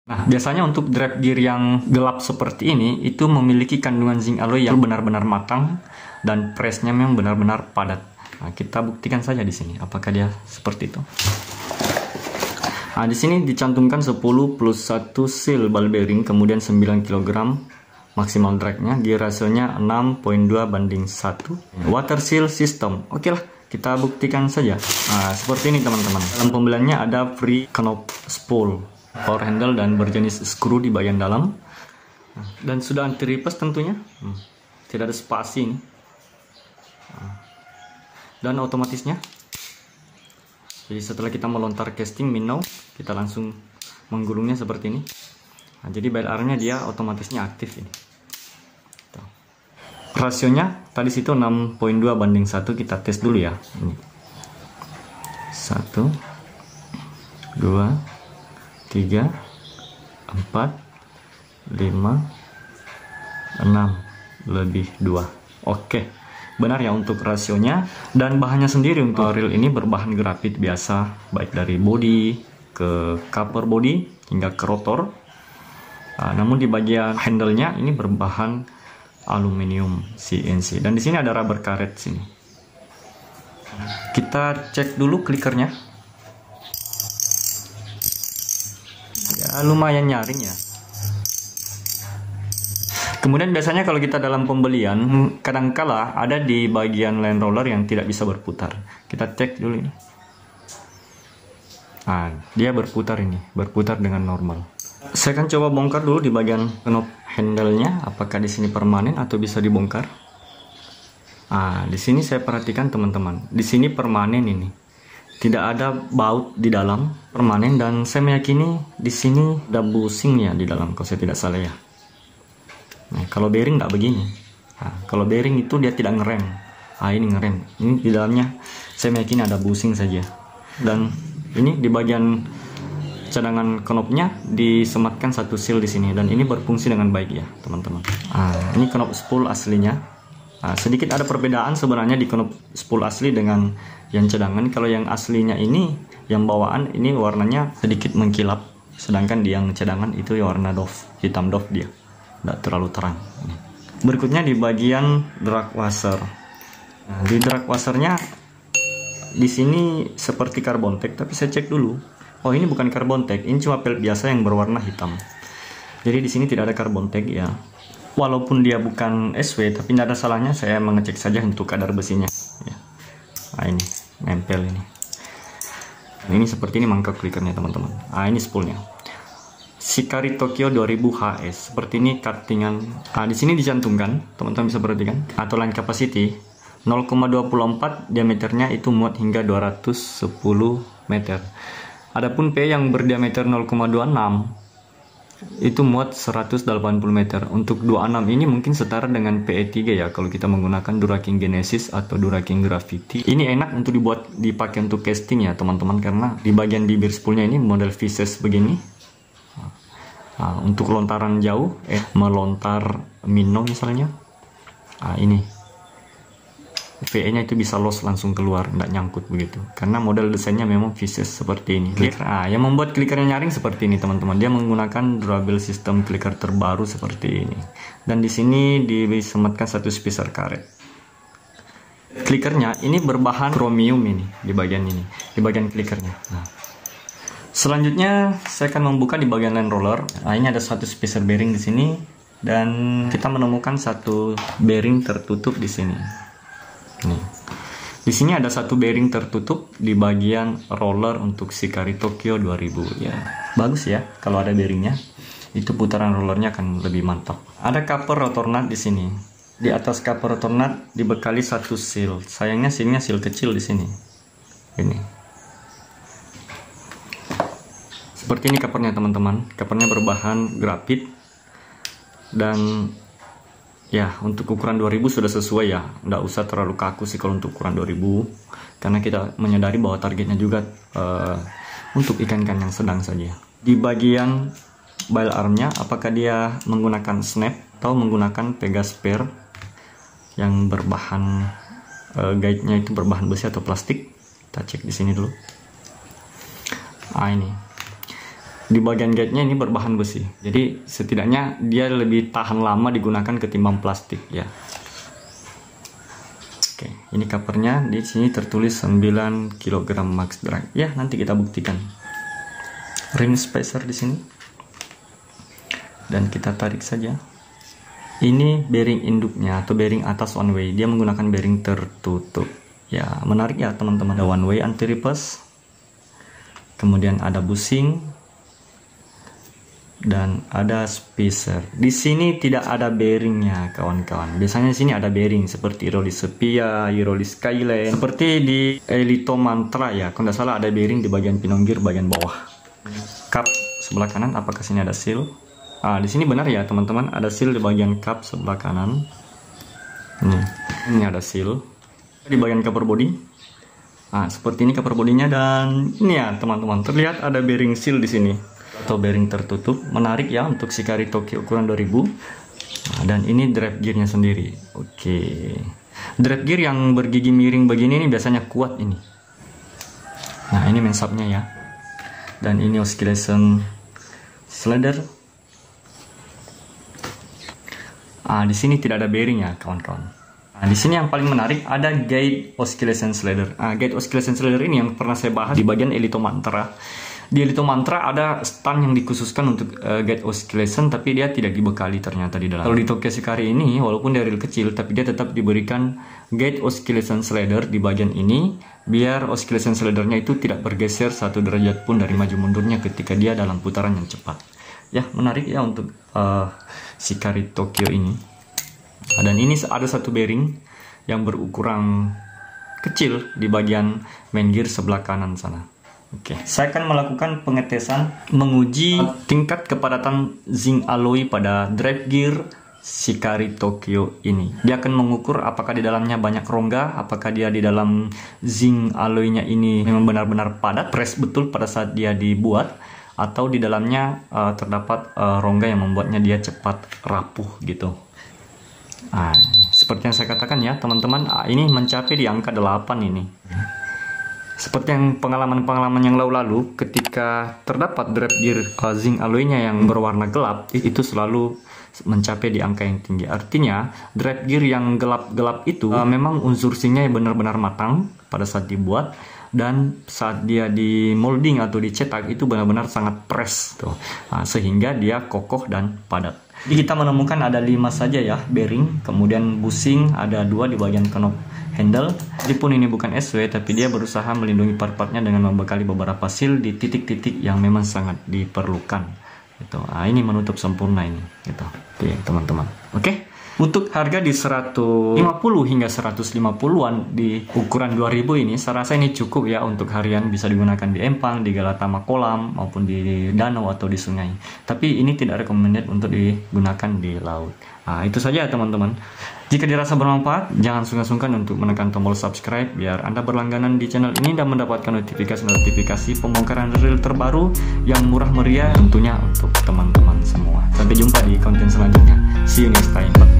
Nah, biasanya untuk drive gear yang gelap seperti ini itu memiliki kandungan zinc alloy yang benar-benar matang dan pressnya memang benar-benar padat. Nah, kita buktikan saja di sini apakah dia seperti itu. Nah, di sini dicantumkan 10 plus 1 seal ball bearing, kemudian 9 kg maksimal drag-nya, gear rasionya 6.2/1. Water seal system. Oke lah, kita buktikan saja. Nah, seperti ini teman-teman. Dalam pembeliannya ada free knob spool, power handle dan berjenis screw di bagian dalam. Dan sudah anti ripes tentunya. Tidak ada spasi ini. Dan otomatisnya. Jadi setelah kita melontar casting minnow, kita langsung menggulungnya seperti ini. Nah, jadi bell armnya dia otomatisnya aktif ini. Tuh. Rasionya tadi situ 6.2/1, kita tes dulu ya. Ini. 1 2 3 4 5 6 lebih 2. Oke. Benar ya untuk rasionya, dan bahannya sendiri untuk reel ini berbahan grafit biasa, baik dari body ke cover body hingga ke rotor. Namun di bagian handle-nya ini berbahan aluminium CNC, dan di sini ada rubber karet sini. Kita cek dulu klikernya. Ya lumayan nyaring ya. Kemudian biasanya kalau kita dalam pembelian, kadangkala ada di bagian line roller yang tidak bisa berputar. Kita cek dulu ini. Nah, dia berputar ini, berputar dengan normal. Saya akan coba bongkar dulu di bagian knob handle-nya, apakah di sini permanen atau bisa dibongkar. Di sini saya perhatikan teman-teman, di sini permanen ini. Tidak ada baut di dalam, permanen, dan saya meyakini di sini ada bushing-nya di dalam, kalau saya tidak salah ya. Nah, kalau bearing nggak begini. Kalau bearing itu dia tidak ngerem. Ini ngerem. Ini di dalamnya saya meyakini ada bushing saja. Dan ini di bagian cadangan knobnya disematkan satu seal di sini, dan ini berfungsi dengan baik ya teman-teman. Ini knob spool aslinya. Sedikit ada perbedaan sebenarnya di knob spool asli dengan yang cadangan. Kalau yang aslinya ini, yang bawaan ini warnanya sedikit mengkilap, sedangkan di yang cadangan itu ya warna doff, hitam doff dia. Tidak terlalu terang. Berikutnya di bagian drag washer. Di drag washernya di sini seperti carbon tag, tapi saya cek dulu. Oh, ini bukan carbon tag, ini cuma pel biasa yang berwarna hitam. Jadi di sini tidak ada carbon tag ya. Walaupun dia bukan SW, tapi tidak ada salahnya saya mengecek saja untuk kadar besinya. Ya. Ini nempel ini. Ini seperti ini mangkok klikernya teman-teman. Ini spoolnya. Shikari Tokyo 2000 HS. Seperti ini cuttingan. Di sini dicantumkan, teman-teman bisa perhatikan. Atau line capacity 0,24 diameternya itu muat hingga 210 meter. Adapun P yang berdiameter 0,26 itu muat 180 meter. Untuk 26 ini mungkin setara dengan PE3 ya kalau kita menggunakan Duraking Genesis atau Duraking Gravity. Ini enak untuk dipakai untuk casting ya teman-teman, karena di bagian bibir spoolnya ini model V-Sash begini. Untuk lontaran jauh, melontar minnow misalnya, ini VE nya itu bisa loss langsung keluar, nggak nyangkut begitu, karena model desainnya memang V-Sash seperti ini. Yang membuat klikernya nyaring seperti ini teman-teman, dia menggunakan durable system kliker terbaru seperti ini, dan di sini disematkan satu spacer karet. Klikernya ini berbahan chromium ini di bagian ini, di bagian klikernya. Selanjutnya saya akan membuka di bagian line roller. Ini ada satu spacer bearing di sini, dan kita menemukan satu bearing tertutup di sini. Di sini ada satu bearing tertutup di bagian roller untuk Shikari Tokyo 2000 ya. Bagus ya kalau ada bearingnya. Itu putaran rollernya akan lebih mantap. Ada cover rotor nut di sini. Di atas cover rotor nut dibekali satu seal. Sayangnya sealnya seal kecil di sini. Ini. Seperti ini covernya teman-teman. Covernya berbahan grafit, dan ya untuk ukuran 2000 sudah sesuai ya. Nggak usah terlalu kaku sih kalau untuk ukuran 2000, karena kita menyadari bahwa targetnya juga untuk ikan-ikan yang sedang saja. Di bagian bile armnya, apakah dia menggunakan snap atau menggunakan Pegas spare yang berbahan guide-nya itu berbahan besi atau plastik? Kita cek di sini dulu. Ini Di bagian guide-nya ini berbahan besi, jadi setidaknya dia lebih tahan lama digunakan ketimbang plastik ya. Oke, ini covernya. Di sini tertulis 9 kg max drag. Ya, nanti kita buktikan. Rim spacer di sini. Dan kita tarik saja. Ini bearing induknya atau bearing atas one way. Dia menggunakan bearing tertutup. Ya, menarik ya teman-teman. Ada one way anti reverse. Kemudian ada bushing dan ada spacer. Di sini tidak ada bearingnya kawan-kawan. Biasanya di sini ada bearing seperti Eurolis Sepia, Eurolis Skyline, seperti di Elito Mantra ya. Kalau tidak salah ada bearing di bagian pinonggir bagian bawah. Cup sebelah kanan, apakah sini ada seal? Di sini benar ya teman-teman, ada seal di bagian cup sebelah kanan. Ini ada seal di bagian cover body. Seperti ini cover bodinya, dan ini ya teman-teman, terlihat ada bearing seal di sini atau bearing tertutup. Menarik ya untuk Shikari Tokyo ukuran 2000. Dan ini drive gearnya sendiri. Oke, drive gear yang bergigi miring begini ini biasanya kuat ini. Nah, ini main subnya ya. Dan ini oscillation slider. Di sini tidak ada bearing ya kawan-kawan. Di sini yang paling menarik ada gate oscillation slider. Gate oscillation slider ini yang pernah saya bahas di bagian Elito Mantra. Di Elito Mantra ada stand yang dikhususkan untuk gate oscillation, tapi dia tidak dibekali ternyata di dalam. Kalau di Tokyo Shikari ini, walaupun dia reel kecil, tapi dia tetap diberikan gate oscillation slider di bagian ini, biar oscillation slidernya itu tidak bergeser 1 derajat pun dari maju mundurnya ketika dia dalam putaran yang cepat. Ya, menarik ya untuk Shikari Tokyo ini. Dan ini ada satu bearing yang berukuran kecil di bagian main gear sebelah kanan sana. Oke, saya akan melakukan pengetesan menguji tingkat kepadatan zinc alloy pada drive gear Shikari Tokyo ini. Dia akan mengukur apakah di dalamnya banyak rongga, apakah dia di dalam zinc alloynya ini memang benar-benar padat, press betul pada saat dia dibuat, atau di dalamnya terdapat rongga yang membuatnya dia cepat rapuh gitu. Seperti yang saya katakan ya teman-teman, ini mencapai di angka 8 ini. Seperti yang pengalaman-pengalaman yang lalu-lalu, ketika terdapat drive gear zinc alloynya yang berwarna gelap, itu selalu mencapai di angka yang tinggi. Artinya, drive gear yang gelap-gelap itu memang unsur zinc-nya benar-benar matang pada saat dibuat, dan saat dia di molding atau dicetak itu benar-benar sangat press tuh. Sehingga dia kokoh dan padat. Jadi kita menemukan ada 5 saja ya bearing, kemudian bushing ada 2 di bagian knob handle. Meskipun ini bukan SW, tapi dia berusaha melindungi part-partnya dengan membekali beberapa seal di titik-titik yang memang sangat diperlukan. Gitu. Ini menutup sempurna ini. Gitu. Oke teman-teman. Oke. Untuk harga di 150 hingga 150-an di ukuran 2000 ini, saya rasa ini cukup ya untuk harian, bisa digunakan di empang, di galatama kolam, maupun di danau atau di sungai. Tapi ini tidak recommended untuk digunakan di laut. Itu saja teman-teman. Jika dirasa bermanfaat, jangan sungkan-sungkan untuk menekan tombol subscribe biar Anda berlangganan di channel ini dan mendapatkan notifikasi pembongkaran reel terbaru yang murah meriah tentunya untuk teman-teman semua. Sampai jumpa di konten selanjutnya. See you next time.